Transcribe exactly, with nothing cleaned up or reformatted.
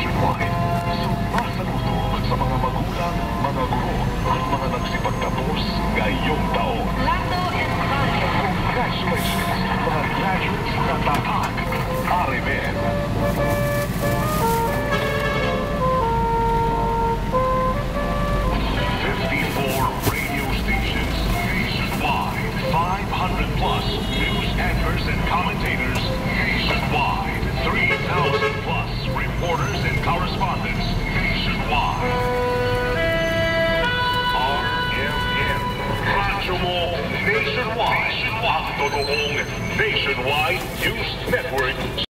nationwide. Sumasaludo sa mga magulang, mga guro, at mga nagsipagtapos ngayong taon. Lando and Mario. Congratulations, mga graduates na tatak. Arimen. fifty-four radio stations nationwide. five hundred plus news anchors and commentators nationwide. three thousand plus reporters and correspondents nationwide. R M N. Radyo mo nationwide. Ang totoong nationwide news network.